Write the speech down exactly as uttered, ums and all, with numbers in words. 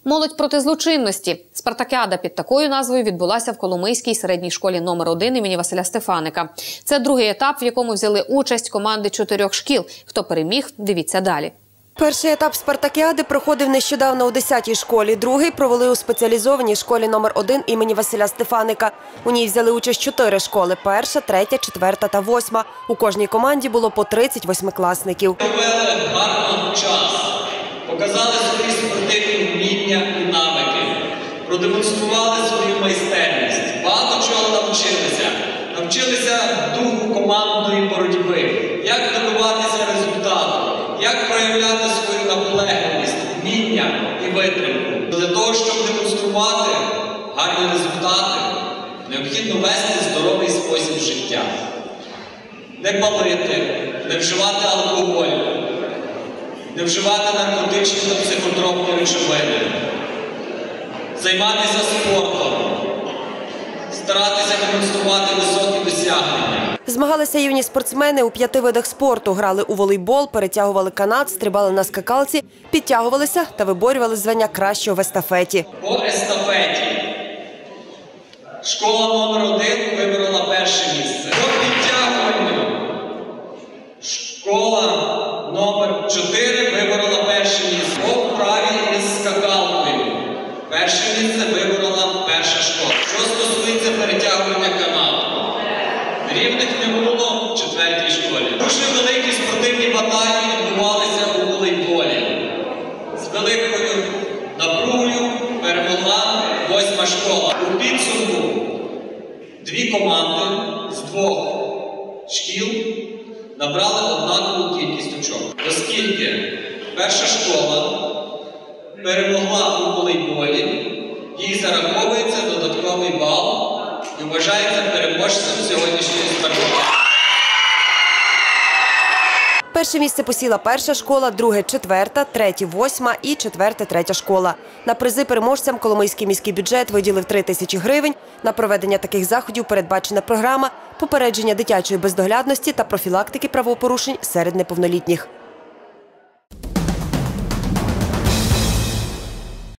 Молодь проти злочинності. Спартакіада під такою назвою відбулася в Коломийській середній школі номер один імені Василя Стефаника. Це другий етап, в якому взяли участь команди чотирьох шкіл. Хто переміг, дивіться далі. Перший етап спартакіади проходив нещодавно у десятій школі, другий провели у спеціалізованій школі номер один імені Василя Стефаника. У ній взяли участь чотири школи – перша, третя, четверта та восьма. У кожній команді було по тридцять восьмикласників. Провели гарно час, показали свої спортивні вміння і навики, продемонстрували свою майстерність, багато чого навчилися. Навчилися духу командної боротьби, як добиватися результату, як проявляти свою наполегливість, вміння і витримку. Для того, щоб демонструвати гарні результати, необхідно вести здоровий спосіб життя. Не палити, не вживати алкоголь, не вживати наркотичні та психотропні речовини, займатися спортом, старатися демонструвати високі досягнення. Змагалися юні спортсмени у п'яти видах спорту. Грали у волейбол, перетягували канат, стрибали на скакалці, підтягувалися та виборювали звання кращого в естафеті. По естафеті школа номер один виборола перше місце. По підтягуванню школа номер чотири виборола перше місце. По вправі із скакалкою перше місце виборола перша школа. Що стосується перетягування канату, рівних не було в четвертій школі. Дуже великі спортивні баталії відбувалися у волейболі. З великою напругою перемогла восьма школа. У підсумку дві команди з двох шкіл набрали однакову кількість очок. Оскільки перша школа перемогла у волейболі, їй зараховується додатковий бал і вважається переможцем сьогоднішньої спартакіади. Перше місце посіла перша школа, друге – четверта, третє – восьма і четверте – третя школа. На призи переможцям Коломийський міський бюджет виділив три тисячі гривень. На проведення таких заходів передбачена програма попередження дитячої бездоглядності та профілактики правопорушень серед неповнолітніх.